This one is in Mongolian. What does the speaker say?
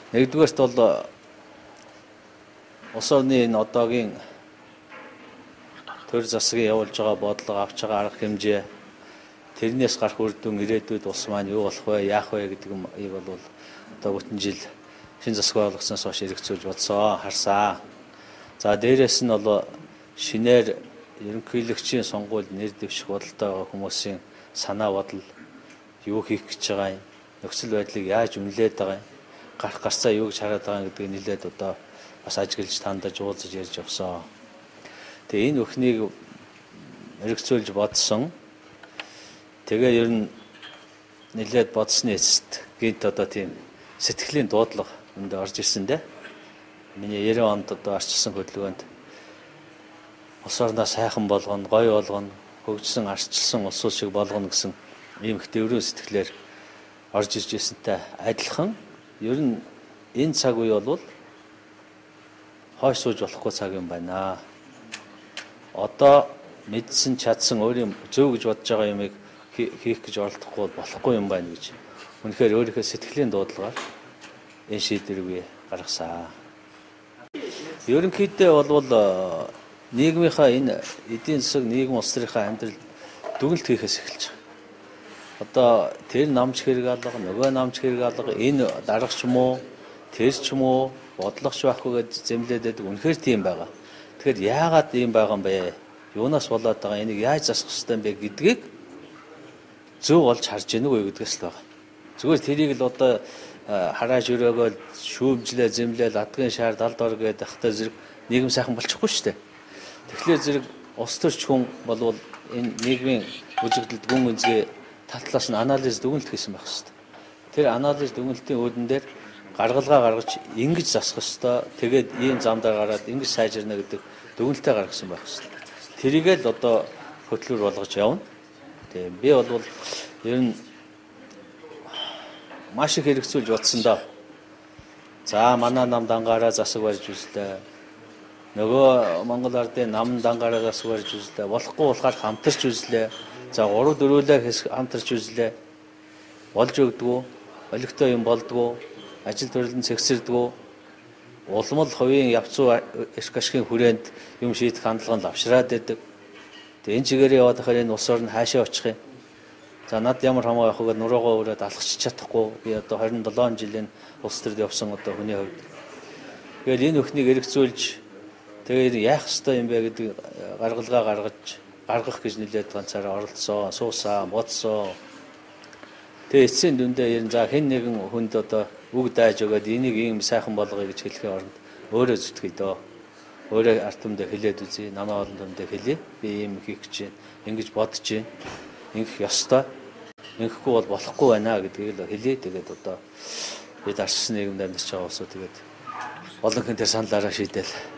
Нэгдүгээрт бол улс орны энэ одоогийн төр засгийн явуулж байгаа бодлого, авч байгаа арга хэмжээ, тэрнээс гарах үр дүн ирээдүйд улс маань юу болох вэ, яах вэ гэдэг юм бол одоо бүтэн жил шин засаг байгуулагдсанаас хойш эргэцүүлж бодсон, харсан. За дээрэс нь бол шинээр ерөнхийлөгчийн сонгуульд нэр дэвших бодолтой байгаа хүмүүсийн санаа бодол юу хийх гэж байгаа юм, нөхцөл байдлыг яаж үнэлээд байгаа юм, гарах гарцаа юу гэж хараад байгаа гэдгийг нэлээд одоо бас ажиглаж тандаж уулзаж ярьж явсан. Тэгээ энэ бүхнийг эргэцүүлж бодсон. Тэгээ ер нь нэлээд бодсны эцэст гинт одоо тийм сэтгэлийн дуудлага энд орж ирсэн дээ. Миний 90 онд одоо арчилсан хөдөлгөөнд улс орноо сайхан болгоно, гоё болгоно, хөгжсөн, арчилсан улсууд шиг болгоно гэсэн ийм их дэврэн сэтгэлээр орж ирж ирсэнтэй адилхан ер нь энэ цаг үе бол хойш сууж болохгүй цаг юм байна. Одоо мэдсэн, чадсан өөрийн зөв гэж бодож байгаа юмыг хийх гэж оролдохгүй болохгүй юм байна гэж үнэхээр өөрийнхөө сэтгэлийн дуудлагаар энэ шийдвэрийг гаргасан. Ерөнхийдөө бол нийгмийнхаа энэ эдийн засаг, нийгэм улс төрийнхаа амьдрал дүгнэлт хийхээс эхэлж байгаа. Одоо тэр намж хэрэг алга, нөгөө намж хэрэг алга, энэ дарга ч юм уу, тэр ч юм уу, бодлогоч байхгүй гэж зэмлээд байдаг. Үнэхээр тийм байгаа. Тэгэхээр яагаад ийм байгаа юм бэ? Юунаас болоод байгаа? Энийг яаж засах ёстой юм бэ гэдгийг зөв олж харж гэнэ үү гэдгээс л байгаа. Зүгээр тэрийг л одоо харааж өрөөгөөл шүүмжлээ, зэмлээл, адгын шаар, далд ор гэдэг ахтай зэрэг нийгэм сайхан болчихгүй шүү дээ. Тэгэхээр зэрэг улс төрч хүн болвол энэ нийгмийн үзэгдэлд гүн үнцгээ тал талаас нь анализ дүгнэлт хийсэн байх хэрэгтэй. Тэр анализ дүгнэлтийн үүдэн дээр гаргалгаа гаргаж ингэж засах ёстой. Тэгээд ийм замдаар гараад ингэж сайжирна гэдэг дүгнэлтээ гаргасан байх хэрэгтэй. Тэрийгээ л одоо хөтлөөр болгож явна. Тэгээ би бол ер нь маш их хэрэгцүүлж бодсон доо. За манай нам дангаараа засаг барьж үзлээ. Нөгөө Монгол ардын нам дангаараа засаг барьж үзлээ. Болохгүй болохоор хамтарч үзлээ. За 3-4-өө хамтарч үзлээ. Болж өгдгөө, олигтой юм болдгоо, ажил төрөлд цэгцэрдгөө, улмал хувийн явцуу эрх ашигын хүрээнд юм шийдэх хандлага нь лавшраад байдаг. Тэгээ энэ чигээр яваад байхаар энэ улс орн хаашаа очих юм? За над ямар хамаа явах вэ? Нуруугаа өрөөд алхачих чадахгүй. Би одоо 27 жилийн улс төрд явсан одоо хүний хувьд. Тэгэл энэ өхнийг эргэцүүлж тэгээд яах ёстой юм бэ гэдэг гаргалгаа гаргах гэж нэлээд ганцаараа оролцсон, суусан, бодсон. Тэгээ эцсийн дүндээ ер нь за хэн нэгэн хүнд одоо үг daaj өгөөд энийг ийм сайхан болгоё гэж хэлэхийн оронд өөрөө зүтгэе дөө. Өөрөө арт түмдээ хэлээд үзье, намаа олон түмдээ хэлье. Би ийм хийх гэж байна, ингэж бодож байна. Ингэх ёстой. Ингэхгүй бол болохгүй байна гэдгийг л хэлье. Тэгээд одоо бид арчсан нийгэмд амьдарч байгаа улсууд тэгээд олон хүн тэр саналаараа шийдээл